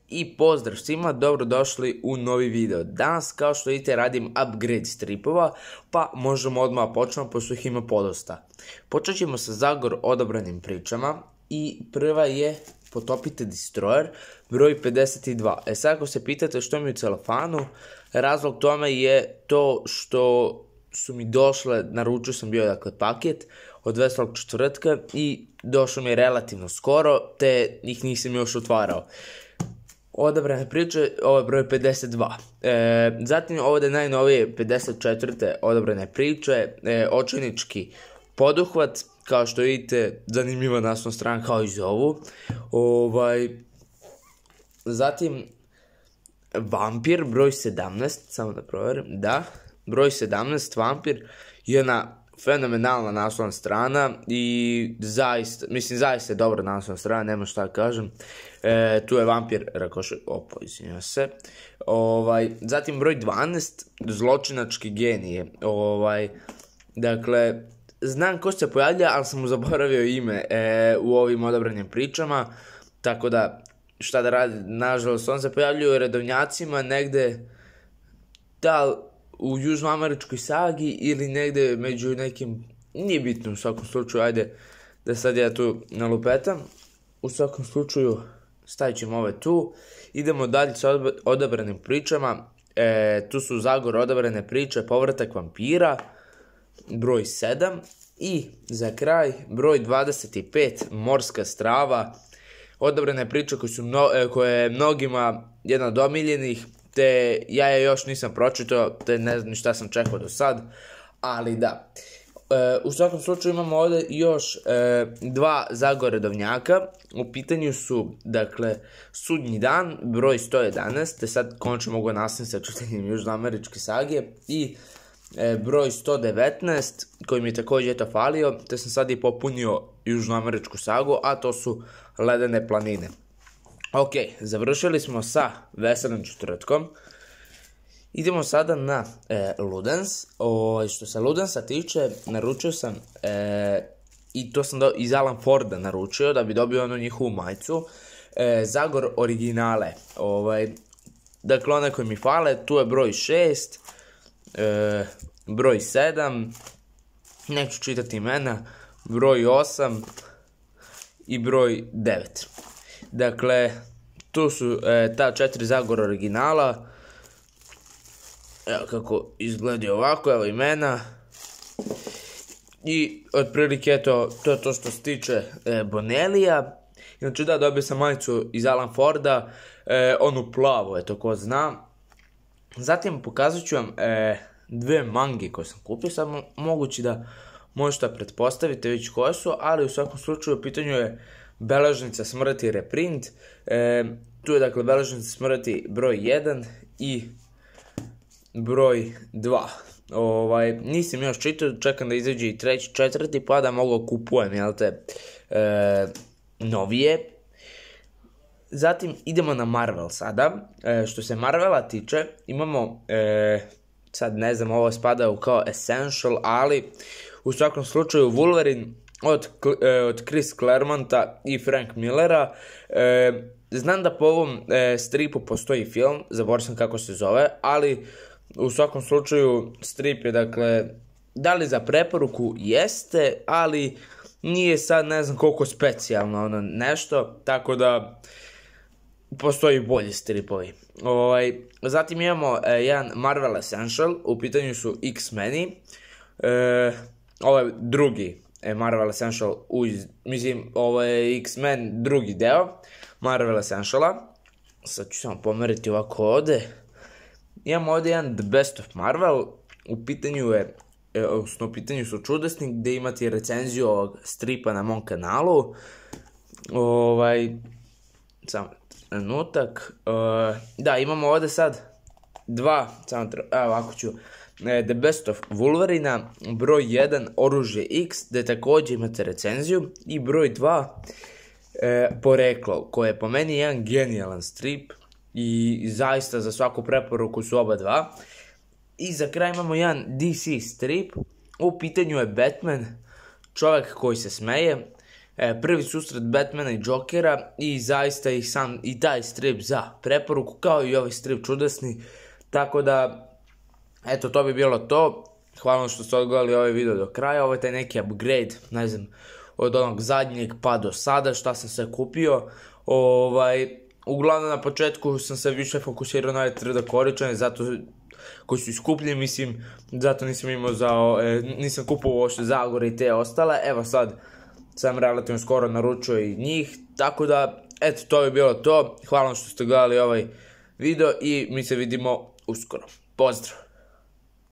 I pozdrav svima, dobrodošli u novi video. Danas, kao što vidite, radim upgrade stripova, pa možemo odmah počnemo, pošto ih ima podosta. Počet ćemo sa Zagor odabranim pričama i prva je Potopite Destroyer, broj 52. Sad ako se pitate što mi je u celofanu, razlog tome je to što su mi došle, naručio sam bio dakle paket od veselog četvrtka i došlo mi je relativno skoro, te ih nisam još otvarao. Odabrane priče, ovo je broj 52. Zatim ovdje najnovije 54. odabrane priče, očajnički poduhvat, kao što vidite, zanimljiva naslovna strana kao i za ovu. Zatim Vampir, broj 17, samo da provjerim, da, broj 17, Vampir, jedna fenomenalna naslovna strana i zaista je dobra naslovna strana, nema šta da kažem. Tu je Vampir Rakošek, izvinjavam se. Zatim broj 12, Zločinački genije. Dakle, znam ko se pojavlja, ali sam mu zaboravio ime u ovim odabranim pričama, tako da šta da radi, nažalost on se pojavljuje u redovnjacima negde u južnoameričkoj sagi ili negde među nekim, nije bitno u svakom slučaju, ajde da sad ja tu nalupetam. U svakom slučaju stavit ćemo ove tu, idemo dalje sa odabranim pričama. Tu su Zagor odabrane priče, Povratak vampira, broj 7 i za kraj broj 25, Morska strava, odabrane priče koje je mnogima jedna od omiljenih, te ja je još nisam pročitao, te ne znam šta sam čekao do sad, ali da. U svakom slučaju imamo ovdje još dva Zagor redovnjaka, u pitanju su, dakle, Sudnji dan, broj 111, te sad konačno mogu nastaviti sa čitanjem južnoameričke sage, i broj 119, koji mi je također eto falio, te sam sad i popunio južnoameričku sagu, a to su Ledene planine. Ok, završili smo sa veselim četvrtkom. Idemo sada na Ludens. Što se Ludensa tiče, naručio sam, i to sam iz Alan Forda naručio, da bi dobio onu njihovu majicu, Zagor originale. Dakle, one koje mi fale, tu je broj 6, broj 7, neću čitati imena, broj 8 i broj 9. Dakle, tu su ta 4 Zagor originala. Evo kako izgleda ovako, evo imena. I otprilike to je to što se tiče Bonelija. Znači da, dobio sam majicu iz Alan Forda, onu plavu, eto ko zna. Zatim pokazat ću vam dve mangi koje sam kupio, sad mogući da možete pretpostaviti već koje su, ali u svakom slučaju u pitanju je Beležnica smrti reprint. Tu je dakle Beležnica smrti broj 1 i broj 2. Nisam još čitao, čekam da izađe i treći, četvrti, pa da mogu kupujem, jel te, novije. Zatim idemo na Marvel sada. Što se Marvela tiče, imamo, sad ne znam, ovo spada kao Essential, ali u svakom slučaju Wolverine od Chris Claremonta i Frank Millera. Znam da po ovom stripu postoji film, zaboravio sam kako se zove, ali u svakom slučaju strip je, dakle, da li za preporuku jeste, ali nije sad ne znam koliko specijalno ono nešto, tako da postoji bolji stripovi. Zatim imamo jedan Marvel Essential, u pitanju su X-meni. Ovo je drugi Marvel Essential, mislim ovo je X-men drugi deo Marvel Essentiala. Sad ću samo pomeriti ovako ovdje. Imamo ovdje jedan The Best of Marvel, u pitanju su Čudesnik, gdje imate recenziju ovog stripa na mom kanalu. Samo trenutak. Da, imamo ovdje sad dva, ovako ću, The Best of Wolverina, broj 1, Oružje X, gdje također imate recenziju, i broj 2, Poreklo, koje je po meni jedan genijalan strip i zaista za svaku preporuku su oba dva. I za kraj imamo jedan DC strip, u pitanju je Batman, čovjek koji se smeje. prvi susret Batmana i Jokera i zaista i taj strip za preporuku, kao i ovaj strip čudesni, tako da, eto, to bi bilo to. Hvala vam što ste odgledali ovaj video do kraja, ovo je taj neki upgrade, ne znam, od onog zadnjeg pa do sada, šta sam sve kupio. Uglavnom na početku sam se više fokusirao na ove 3D koričane, zato koji su iskuplji, mislim, zato nisam kupio uopšte Zagore i te ostale. Evo sad sam relativno skoro naručio i njih, tako da, eto, to bi bilo to. Hvala vam što ste gledali ovaj video i mi se vidimo uskoro. Pozdrav!